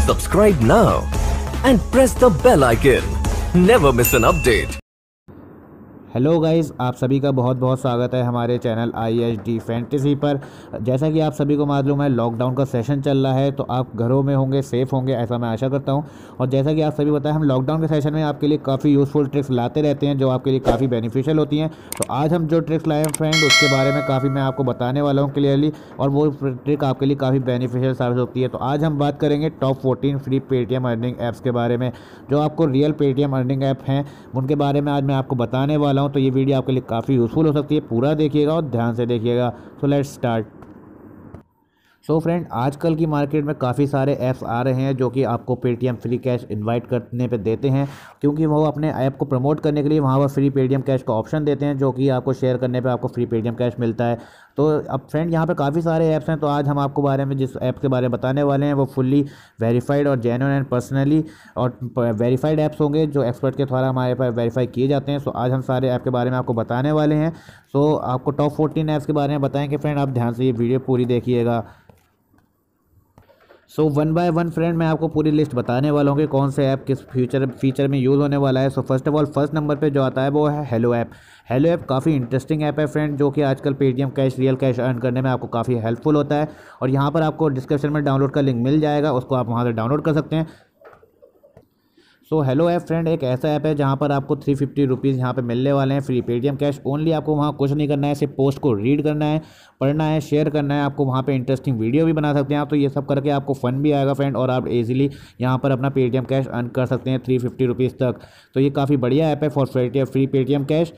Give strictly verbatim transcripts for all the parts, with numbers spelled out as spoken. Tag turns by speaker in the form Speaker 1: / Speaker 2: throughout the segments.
Speaker 1: Subscribe now and press the bell icon. Never miss an update.
Speaker 2: Hello guys, आप सभी का बहुत बहुत स्वागत है हमारे channel I H D fantasy पर। जैसा कि आप सभी को मालूम है, लॉकडाउन का सेशन चल रहा है, तो आप घरों में होंगे, सेफ़ होंगे, ऐसा मैं आशा करता हूं। और जैसा कि आप सभी बताएं, हम लॉकडाउन के सेशन में आपके लिए काफ़ी यूज़फुल ट्रिक्स लाते रहते हैं जो आपके लिए काफ़ी बेनिफिशियल होती हैं। तो आज हम जो ट्रिक्स लाए हैं फ्रेंड, उसके बारे में काफ़ी मैं आपको बताने वाला हूँ क्लियरली, और वो ट्रिक आपके लिए काफ़ी बेनिफिशियल साबित होती है। तो आज हम बात करेंगे top fourteen free Paytm earning apps के बारे में, जो आपको रियल पेटीएम अर्निंग ऐप हैं, उनके बारे में आज मैं आपको बताने वाला हूँ। तो ये वीडियो आपके लिए काफ़ी यूज़फुल हो सकती है, पूरा देखिएगा और ध्यान से देखिएगा। So let's start. So friend, आजकल की मार्केट में काफ़ी सारे ऐप्स आ रहे हैं जो कि आपको पेटीएम फ्री कैश इनवाइट करने पे देते हैं, क्योंकि वो अपने ऐप को प्रमोट करने के लिए वहाँ पर फ्री पेटीएम कैश का ऑप्शन देते हैं, जो कि आपको शेयर करने पे आपको फ्री पेटीएम कैश मिलता है। तो अब फ्रेंड, यहाँ पे काफ़ी सारे ऐप्स हैं, तो आज हम आपको बारे में जिस ऐप के बारे में बताने वाले हैं वो फुल्ली वेरीफाइड और जेन्युइन एंड पर्सनली और वेरीफाइड ऐप्स होंगे, जो एक्सपर्ट के द्वारा हमारे पास वेरीफाई किए जाते हैं। सो आज हम सारे ऐप के बारे में आपको बताने वाले हैं। सो आपको टॉप फोर्टीन ऐप्स के बारे में बताएंगे फ्रेंड, आप ध्यान से ये वीडियो पूरी देखिएगा। So one by one friend, मैं आपको पूरी लिस्ट बताने वाला हूँ कि कौन से ऐप किस फ्यूचर फीचर में यूज़ होने वाला है। So first of all, first number पे जो आता है वो है हेलो ऐप। हेलो ऐप काफ़ी इंटरेस्टिंग ऐप है फ्रेंड, जो कि आजकल Paytm cash, real cash earn करने में आपको काफ़ी हेल्पफुल होता है। और यहाँ पर आपको डिस्क्रिप्शन में डाउनलोड का लिंक मिल जाएगा, उसको आप वहाँ से डाउनलोड कर सकते हैं। सो हेलो ऐप फ्रेंड एक ऐसा ऐप है जहाँ पर आपको थ्री फिफ्टी रुपीज़ यहाँ पर मिलने वाले हैं फ्री पेटीएम कैश ओनली। आपको वहाँ कुछ नहीं करना है, सिर्फ पोस्ट को रीड करना है, पढ़ना है, शेयर करना है। आपको वहाँ पे इंटरेस्टिंग वीडियो भी बना सकते हैं आप, तो ये सब करके आपको फन भी आएगा फ्रेंड, और आप इजीली यहाँ पर अपना पेटीएम कैश अर्न कर सकते हैं थ्री फिफ्टी रुपीज़ तक। तो ये काफ़ी बढ़िया ऐप है फॉर फ्री पेटीएम कैश।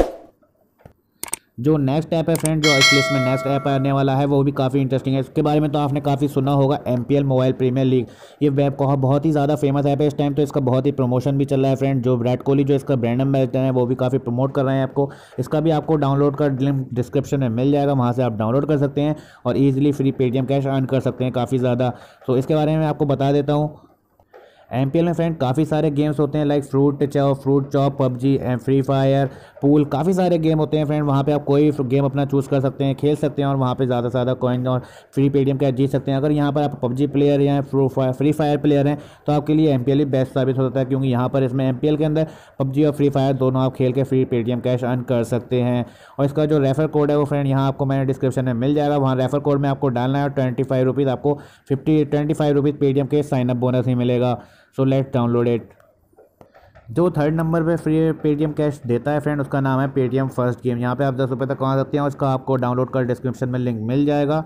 Speaker 2: जो नेक्स्ट ऐप है फ्रेंड, जो इस लिस्ट में नेक्स्ट ऐप आने वाला है, वो भी काफ़ी इंटरेस्टिंग है। इसके बारे में तो आपने काफ़ी सुना होगा, M P L mobile premier league. ये वेब का बहुत ही ज़्यादा फेमस ऐप है इस टाइम, तो इसका बहुत ही प्रमोशन भी चल रहा है फ्रेंड। जो विराट कोहली जो इसका ब्रांड एम्बेसडर है, वो भी काफ़ी प्रमोट कर रहे हैं आपको। इसका भी आपको डाउनलोड का लिंक डिस्क्रिप्शन में मिल जाएगा, वहाँ से आप डाउनलोड कर सकते हैं और easily free Paytm cash earn कर सकते हैं काफ़ी ज़्यादा। तो इसके बारे में आपको बता देता हूँ। एम पी एल में फ्रेंड काफ़ी सारे गेम्स होते हैं, like fruit chop, fruit chop, PUBG and free fire, pool, काफ़ी सारे गेम होते हैं फ्रेंड। वहाँ पे आप कोई गेम अपना चूज़ कर सकते हैं, खेल सकते हैं और वहाँ पे ज़्यादा से ज़्यादा कॉइन और फ्री पेटीएम कैश जीत सकते हैं। अगर यहाँ पर आप पबजी प्लेयर या फ्री फायर प्लेयर हैं, तो आपके लिए एम पी एल ही बेस्ट साबित हो सकता है, क्योंकि यहाँ पर इसमें एम पी एल के अंदर पबजी और फ्री फायर दोनों आप खेल के फ्री पेटीएम कैश अर्न कर सकते हैं। और इसका जो रेफर कोड है वो फ्रेंड यहाँ आपको मैंने डिस्क्रिप्शन में मिल जाएगा, वहाँ रेफर कोड में आपको डालना है। ट्वेंटी फाइव रुपीज़ आपको fifty twenty five rupees Paytm के साइनअप बोनस ही मिलेगा। So let's download it. जो थर्ड नंबर पे फ्री पेटीएम कैश देता है फ्रेंड, उसका नाम है पेटीएम फर्स्ट गेम। यहाँ पे आप दस रुपये तक कमा सकते हैं, और उसका आपको डाउनलोड कर डिस्क्रिप्शन में लिंक मिल जाएगा।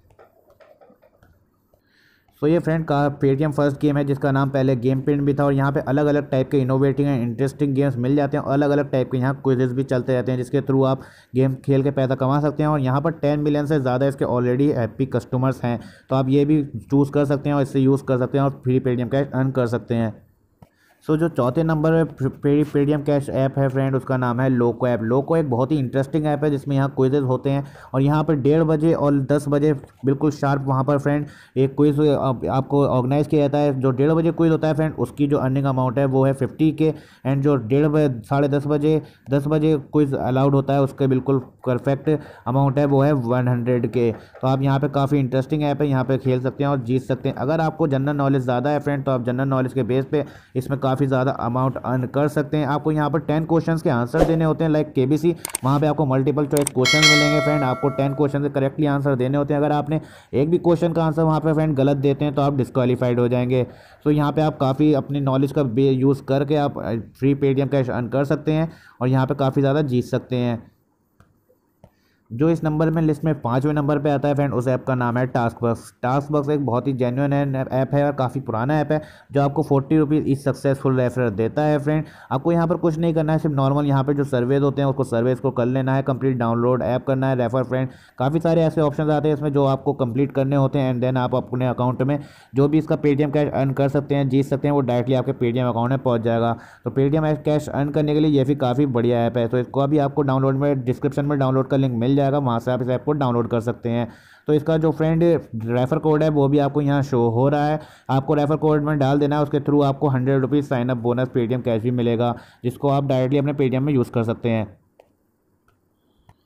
Speaker 2: तो ये फ्रेंड का पेटीएम फर्स्ट गेम है, जिसका नाम पहले गेम पिन भी था, और यहाँ पे अलग अलग टाइप के इनोवेटिव एंड इंटरेस्टिंग गेम्स मिल जाते हैं, और अलग अलग टाइप के यहाँ क्विज़ेस भी चलते रहते हैं, जिसके थ्रू आप गेम खेल के पैसा कमा सकते हैं। और यहाँ पर टेन मिलियन से ज़्यादा इसके ऑलरेडी हैप्पी कस्टमर्स हैं, तो आप ये भी चूज़ कर सकते हैं और इससे यूज़ कर सकते हैं और फ्री पेटीएम कैश अर्न कर सकते हैं। सो so, जो चौथे नंबर पे पेटीएम कैश ऐप है फ्रेंड, उसका नाम है लोको ऐप। लोको एक बहुत ही इंटरेस्टिंग ऐप है, जिसमें यहाँ क्विज़ेज होते हैं, और यहाँ पर डेढ़ बजे और दस बजे बिल्कुल शार्प वहाँ पर फ्रेंड एक क्विज़ आपको ऑर्गेनाइज किया जाता है। जो डेढ़ बजे क्विज़ होता है फ्रेंड, उसकी जो अर्निंग अमाउंट है वो है फिफ्टी के, एंड जो डेढ़ बजे साढ़े दस बजे दस बजे क्विज़ अलाउड होता है, उसके बिल्कुल परफेक्ट अमाउंट है वो है वन हंड्रेड के। तो आप यहाँ पर काफ़ी इंटरेस्टिंग ऐप है, यहाँ पर खेल सकते हैं और जीत सकते हैं। अगर आपको जनरल नॉलेज ज़्यादा है फ्रेंड, तो आप जनरल नॉलेज के बेस पर इसमें काफ़ी ज़्यादा अमाउंट अर्न कर सकते हैं। आपको यहाँ पर टेन क्वेश्चंस के आंसर देने होते हैं, लाइक केबीसी। वहाँ पे आपको मल्टीपल चॉइस क्वेश्चंस मिलेंगे फ्रेंड, आपको टेन क्वेश्चन के करेक्टली आंसर देने होते हैं। अगर आपने एक भी क्वेश्चन का आंसर वहाँ पे फ्रेंड गलत देते हैं, तो आप डिस्क्वालीफाइड हो जाएंगे। तो यहाँ पे आप काफ़ी अपनी नॉलेज का बे यूज़ करके आप फ्री पेटीएम कैश अर्न कर सकते हैं, और यहाँ पर काफ़ी ज़्यादा जीत सकते हैं। जो इस नंबर में लिस्ट में पाँचवें नंबर पे आता है फ्रेंड, उस ऐप का नाम है टास्कबॉक्स। टास्कबॉक्स एक बहुत ही जेन्युइन ऐप है और काफ़ी पुराना ऐप है, जो आपको फोर्टी रुपीज़ इस सक्सेसफुल रेफरल देता है फ्रेंड। आपको यहाँ पर कुछ नहीं करना है, सिर्फ नॉर्मल यहाँ पर जो सर्वेज होते हैं उसको सर्वेज को कर लेना है, कंप्लीट डाउनलोड ऐप करना है, रेफर फ्रेंड। काफ़ी सारे ऐसे ऑप्शन आते हैं इसमें जो आपको कंप्लीट करने होते हैं, एंड देन आप अपने अकाउंट में जो भी इसका पेटीएम कैश अर्न कर सकते हैं, जीत सकते हैं, वो डायरेक्टली आपके पेटीएम अकाउंट में पहुँच जाएगा। तो पेटीएम कैश अर्न करने के लिए ये भी काफ़ी बढ़िया ऐप है। तो इसको अभी आपको डाउनलोड में डिस्क्रिप्शन में डाउनलोड का लिंक मिल जाएगा, वहाँ से आप इस ऐप को डाउनलोड कर सकते हैं। तो इसका जो फ्रेंड रेफर कोड है वो भी आपको यहाँ शो हो रहा है, आपको रेफर कोड में डाल देना है, उसके थ्रू आपको hundred rupees sign up bonus Paytm cash भी मिलेगा, जिसको आप डायरेक्टली अपने पेटीएम में यूज़ कर सकते हैं।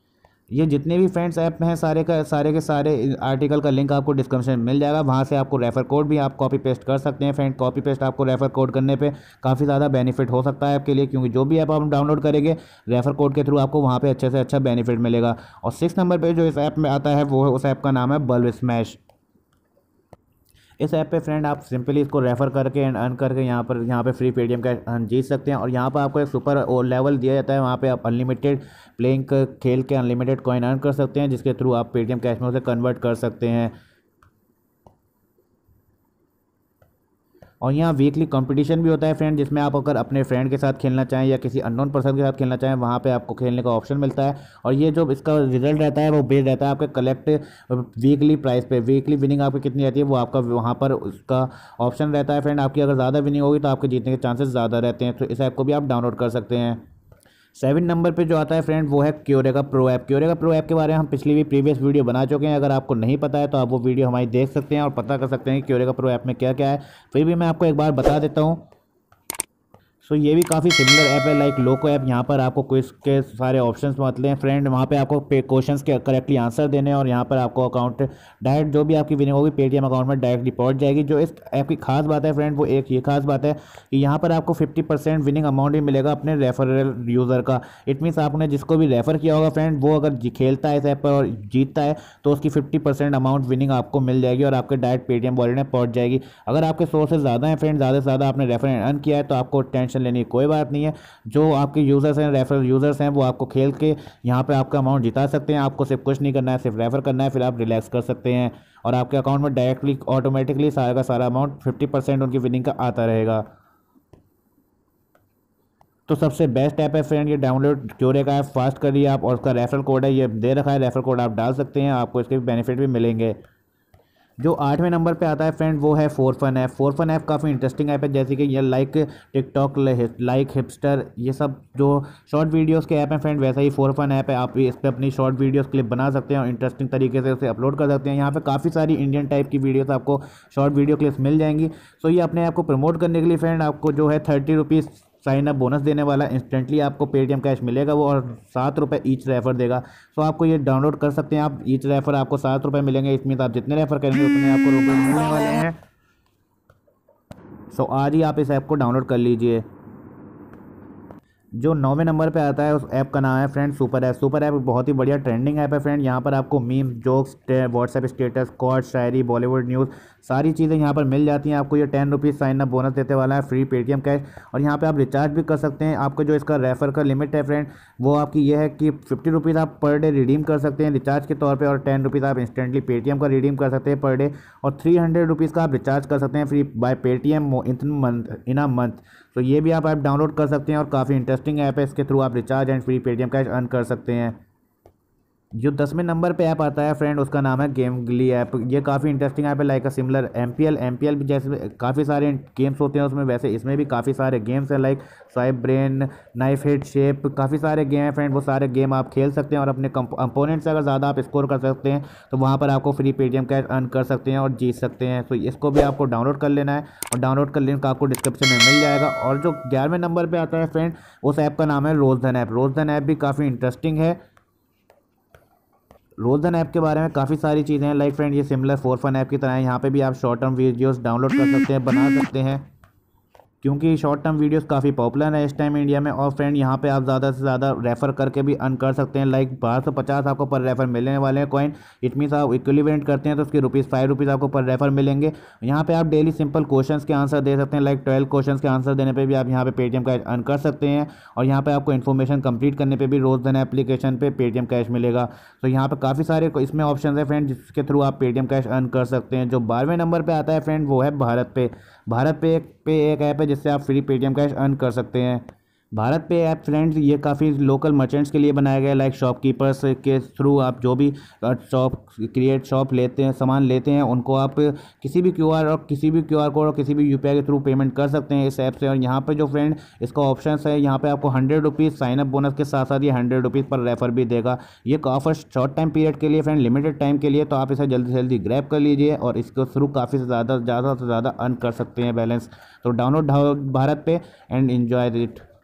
Speaker 2: ये जितने भी फ्रेंड्स ऐप हैं सारे का सारे के सारे आर्टिकल का लिंक आपको डिस्क्रिप्शन में मिल जाएगा, वहाँ से आपको रेफर कोड भी आप कॉपी पेस्ट कर सकते हैं फ्रेंड। कॉपी पेस्ट आपको रेफर कोड करने पे काफ़ी ज़्यादा बेनिफिट हो सकता है आपके लिए, क्योंकि जो भी ऐप आप डाउनलोड करेंगे रेफर कोड के थ्रू आपको वहाँ पे अच्छे से अच्छा बेनिफिट मिलेगा। और सिक्स नंबर पर जो इस ऐप में आता है वो उस ऐप का नाम है बल्ब स्मैश। इस ऐप पे फ्रेंड आप सिंपली इसको रेफर करके एंड अर्न करके यहाँ पर यहाँ पे फ्री पेटीएम का जीत सकते हैं। और यहाँ पर आपको एक सुपर लेवल दिया जाता है, वहाँ पे आप अनलिमिटेड प्लेइंग खेल के अनलिमिटेड कॉइन अर्न कर सकते हैं, जिसके थ्रू आप पेटीएम कैश में उसे कन्वर्ट कर सकते हैं। और यहाँ वीकली कंपटीशन भी होता है फ्रेंड, जिसमें आप अगर अपने फ्रेंड के साथ खेलना चाहें या किसी अननोन पर्सन के साथ खेलना चाहें, वहाँ पे आपको खेलने का ऑप्शन मिलता है। और ये जो इसका रिजल्ट रहता है वो बेस्ड रहता है आपके कलेक्ट वीकली प्राइस पे। वीकली विनिंग आपकी कितनी आती है वो आपका वहाँ पर उसका ऑप्शन रहता है फ्रेंड। आपकी अगर ज़्यादा विनिंग होगी तो आपके जीतने के चांसेस ज़्यादा रहते हैं, तो इस ऐप को भी आप डाउनलोड कर सकते हैं। सेवन नंबर पे जो आता है फ्रेंड वो है Qureka pro app. Qureka pro app के बारे में हम पिछली भी प्रीवियस वीडियो बना चुके हैं, अगर आपको नहीं पता है तो आप वो वीडियो हमारी देख सकते हैं और पता कर सकते हैं कि क्योरेगा प्रो ऐप में क्या क्या है। फिर भी मैं आपको एक बार बता देता हूँ। सो so, ये भी काफ़ी सिमिलर ऐप है लाइक लोको ऐप। यहाँ पर आपको क्विज के सारे ऑप्शंस मतलब हैं फ्रेंड, वहाँ पे आपको क्वेश्चंस के करेक्टली आंसर देने हैं और यहाँ पर आपको अकाउंट डायरेक्ट जो भी आपकी विनिंग होगी पेटीएम अकाउंट में डायरेक्टली पहुँच जाएगी। जो इस ऐप की खास बात है फ्रेंड वो एक ये खास बात है कि यहाँ पर आपको फिफ्टी परसेंट विनिंग अमाउंट भी मिलेगा अपने रेफरल यूज़र का। इट मीन्स आपने जिसको भी रेफ़र किया होगा फ्रेंड वो अगर खेलता है इस ऐप पर और जीतता है तो उसकी फिफ्टी परसेंट अमाउंट विनिंग आपको मिल जाएगी और आपके डायरेक्ट पेटीएम वॉलेट में पहुँच जाएगी। अगर आपके सोर्सेज ज़्यादा हैं फ्रेंड, ज़्यादा से ज़्यादा आपने रेफर अर्न किया है तो आपको टेंशन लेने की कोई बात नहीं है। जो आपके यूजर्स हैं रेफरल यूजर्स हैं वो आपको खेल के यहाँ पे आपका अमाउंट जिता सकते हैं। आपको सिर्फ कुछ नहीं करना है, सिर्फ रेफर करना है, फिर आप रिलैक्स कर सकते हैं और आपके अकाउंट में डायरेक्टली ऑटोमेटिकली सारा का सारा अमाउंट फिफ्टी परसेंट उनकी विनिंग का आता रहेगा। तो सबसे बेस्ट ऐप है फ्रेंड ये, डाउनलोड क्योरेगा ऐप फास्ट करिए आप। और उसका रेफरल कोड है ये दे रखा है, रेफरल कोड आप डाल सकते हैं, आपको इसके बेनिफिट भी मिलेंगे। जो आठवें नंबर पे आता है फ्रेंड वो है four fun app. Four fun app काफ़ी इंटरेस्टिंग ऐप है, जैसे कि ये लाइक टिकटॉक लाइक हिपस्टर ये सब जो शॉर्ट वीडियोस के ऐप हैं फ्रेंड, वैसा ही फोर फन ऐप है। आप इस पर अपनी शॉर्ट वीडियोस क्लिप बना सकते हैं और इंटरेस्टिंग तरीके से उसे अपलोड कर सकते हैं। यहाँ पे काफ़ी सारी इंडियन टाइप की वीडियोस आपको शॉर्ट वीडियो क्लिप्स मिल जाएंगी। सो ये अपने आप को प्रमोट करने के लिए फ्रेंड आपको जो है thirty rupees sign up bonus देने वाला, इंस्टेंटली आपको पेटीएम कैश मिलेगा वो, और सात रुपये ईच रेफर देगा। सो आपको ये डाउनलोड कर सकते हैं आप। ईच रेफर आपको सात रुपये मिलेंगे, इसमें आप जितने रेफर करेंगे उतने आपको रुपये मिलने वाले हैं। सो आज ही आप इस ऐप को डाउनलोड कर लीजिए। जो नौवें नंबर पे आता है उस ऐप का नाम है friend super app. Super app बहुत ही बढ़िया ट्रेंडिंग ऐप है फ्रेंड। यहाँ पर आपको मीम, जोक्स, व्हाट्सएप स्टेटस, कॉड, शायरी, बॉलीवुड न्यूज़ सारी चीज़ें यहाँ पर मिल जाती हैं। आपको ये ten rupees sign up bonus देते वाला है, फ्री पेटीएम कैश। और यहाँ पे आप रिचार्ज भी कर सकते हैं। आपका जो इसका रेफर का लिमिट है फ्रेंड वो आपकी ये है कि फिफ्टी रुपीज़ आप पर डे रिडीम कर सकते हैं रिचार्ज के तौर पर, और टेन रुपीज़ आप इंस्टेंटली पेटीएम का रिडीम कर सकते हैं पर डे, और थ्री हंड्रेड रुपीज़ का आप रिचार्ज कर सकते हैं free by Paytm in month in a month. तो ये भी आप ऐप डाउनलोड कर सकते हैं और काफ़ी इंटरेस्टिंग ऐप है। इसके थ्रू आप recharge and free Paytm cash earn कर सकते हैं। जो दसवें नंबर पे ऐप आता है फ्रेंड उसका नाम है गेम गली ऐप। ये काफ़ी इंटरेस्टिंग ऐप है, like a similar MPL. MPL भी जैसे काफ़ी सारे गेम्स होते हैं उसमें, वैसे इसमें भी काफ़ी सारे गेम्स हैं like swipe brain, knife hit, shape, काफ़ी सारे गेम हैं फ्रेंड। वो सारे गेम आप खेल सकते हैं और अपने अपोनेंट से अगर ज़्यादा आप स्कोर कर सकते हैं तो वहाँ पर आपको फ्री पेटीएम कैश अर्न कर सकते हैं और जीत सकते हैं। तो इसको भी आपको डाउनलोड कर लेना है और डाउनलोड का लिंक आपको डिस्क्रिप्शन में मिल जाएगा। और जो ग्यारहवें नंबर पर आता है फ्रेंड उस ऐप का नाम है रोजधन ऐप। रोजधन ऐप भी काफ़ी इंटरेस्टिंग है। रोजधन ऐप के बारे में काफ़ी सारी चीज़ें हैं लाइक फ्रेंड ये सिमिलर फोर फन ऐप की तरह है। यहाँ पे भी आप शॉर्ट टर्म वीडियोस डाउनलोड कर सकते हैं, बना सकते हैं, क्योंकि शॉर्ट टर्म वीडियोस काफ़ी पॉपुलर है इस टाइम इंडिया में। और फ्रेंड यहाँ पे आप ज़्यादा से ज़्यादा रेफ़र करके भी अर्न कर सकते हैं, लाइक बारह सौ पचास आपको पर रेफ़र मिलने वाले हैं कॉइन। इट मीन्स आप इक्विवेलेंट करते हैं तो उसके रुपीज़ फाइव रुपीज़ आपको पर रेफ़र मिलेंगे। यहाँ पे आप डेली सिंपल क्वेश्चंस के आंसर दे सकते हैं, लाइक ट्वेल्व क्वेश्चंस के आंसर देने पे भी आप यहाँ पे पेटीएम कैश अर्न कर सकते हैं। और यहाँ पे आपको इन्फॉर्मेशन कंप्लीट करने पे भी रोजधन एप्लीकेशन पे पेटीएम कैश मिलेगा। तो यहाँ पे काफ़ी सारे इसमें ऑप्शन है फ्रेंड जिसके थ्रू आप पेटीएम कैश अर्न कर सकते हैं। जो बारहवें नंबर पर आता है फ्रेंड वो है भारत पे। भारत पे एक पे एक ऐप है जिससे आप फ्री पेटीएम कैश अर्न कर सकते हैं। भारत पे ऐप फ्रेंड्स ये काफ़ी लोकल मर्चेंट्स के लिए बनाया गया है, लाइक शॉपकीपर्स के थ्रू आप जो भी शॉप क्रिएट शॉप लेते हैं, सामान लेते हैं, उनको आप किसी भी क्यूआर और किसी भी क्यूआर कोड और किसी भी यूपीआई के थ्रू पेमेंट कर सकते हैं इस ऐप से। और यहाँ पे जो फ्रेंड इसका ऑप्शन है, यहाँ पे आपको हंड्रेड रुपीज़ साइनअप बोनस के साथ साथ ये हंड्रेड रुपीज़ पर रेफर भी देगा। ये ऑफर शॉर्ट टाइम पीरियड के लिए फ्रेंड, लिमिटेड टाइम के लिए, तो आप इसे जल्दी से जल्दी ग्रैब कर लीजिए और इसके थ्रू काफ़ी ज़्यादा ज़्यादा से ज़्यादा अर्न कर सकते हैं बैलेंस। तो download BharatPe and enjoy it.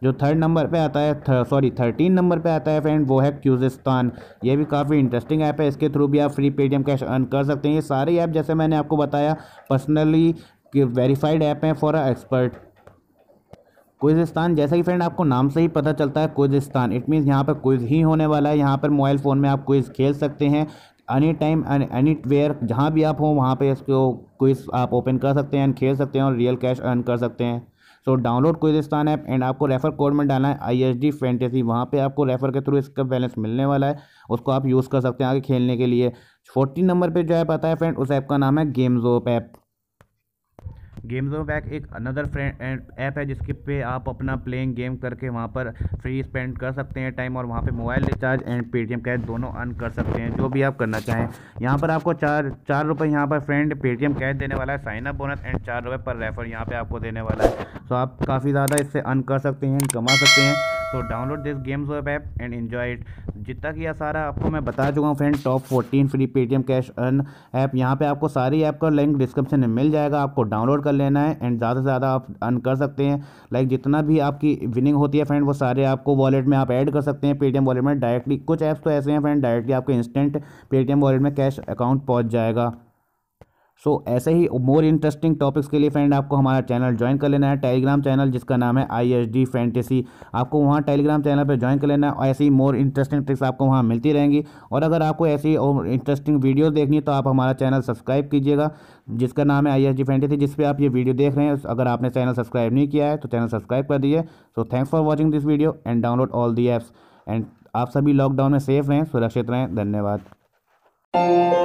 Speaker 2: जो थर्ड नंबर पे आता है, सॉरी थर्टीन नंबर पे आता है फ्रेंड, वो है क्यूजिस्तान। ये भी काफ़ी इंटरेस्टिंग ऐप है, इसके थ्रू भी आप फ्री पेटीएम कैश अर्न कर सकते हैं। ये सारे ऐप जैसे मैंने आपको बताया पर्सनली वेरीफाइड ऐप हैं फॉर अ एक्सपर्ट। क्विजिस्तान, जैसा कि फ्रेंड आपको नाम से ही पता चलता है क्विजिस्तान, इट मीन्स यहाँ पर क्विज ही होने वाला है। यहाँ पर मोबाइल फ़ोन में आप क्विज खेल सकते हैं any time and anywhere, जहाँ भी आप हो वहाँ पे इसको क्विज आप ओपन कर सकते हैं एंड खेल सकते हैं और रियल कैश अर्न कर सकते हैं। So download Quizistan app and आपको रेफर कोड में डालना है आई एच डी फैंटेसी, वहाँ पे आपको रेफर के थ्रू इसका बैलेंस मिलने वाला है, उसको आप यूज़ कर सकते हैं आगे खेलने के लिए। फोर्टीन नंबर पे जो ऐप आता है फ्रेंड, उस ऐप का नाम है गेमजोप ऐप। गेमजोप ऐप एक अनदर फ्रेंड ऐप है जिसके पे आप अपना प्लेइंग गेम करके वहाँ पर फ्री स्पेंड कर सकते हैं टाइम, और वहाँ पे mobile recharge and Paytm cash दोनों अर्न कर सकते हैं, जो भी आप करना चाहें। यहाँ पर आपको चार चार रुपये यहाँ पर फ्रेंड पेटीएम कैश देने वाला है, साइन अप बोनस एंड चार रुपये पर रेफर यहाँ पे आपको देने वाला है। तो आप काफ़ी ज़्यादा इससे अर्न कर सकते हैं, कमा सकते हैं। तो download this Gamezop app and enjoy it. जितना कि यह सारा आपको मैं बता चुका हूँ friend, top fourteen free Paytm cash earn app, यहाँ पे आपको सारी ऐप का लिंक डिस्क्रिप्शन में मिल जाएगा, आपको डाउनलोड कर लेना है एंड ज़्यादा से ज़्यादा आप अर्न कर सकते हैं। लाइक जितना भी आपकी विनिंग होती है फ्रेंड, वो सारे आपको वॉलेट में आप ऐड कर सकते हैं, पेटीएम वॉलेट में डायरेक्टली। कुछ ऐप्स तो ऐसे हैं फ्रेंड, डायरेक्टली आपके इंस्टेंट पेटीएम वॉलेट में कैश अकाउंट पहुँच जाएगा। सो so, ऐसे ही मोर इंटरेस्टिंग टॉपिक्स के लिए फ्रेंड आपको हमारा चैनल ज्वाइन कर लेना है, टेलीग्राम चैनल जिसका नाम है आई एच डी फैंटेसी। आपको वहाँ टेलीग्राम चैनल पर ज्वाइन कर लेना है और ऐसी मोर इंटरेस्टिंग ट्रिक्स आपको वहाँ मिलती रहेंगी। और अगर आपको ऐसी और इंटरेस्टिंग वीडियोस देखनी है तो आप हमारा चैनल सब्सक्राइब कीजिएगा जिसका नाम है आई एच डी फैंटेसी, जिस पर आप ये वीडियो देख रहे हैं। अगर आपने चैनल सब्सक्राइब नहीं किया है तो चैनल सब्सक्राइब कर दीजिए। So thanks for watching this video and download all the apps. And आप सभी लॉकडाउन में सेफ रहें, सुरक्षित रहें। धन्यवाद।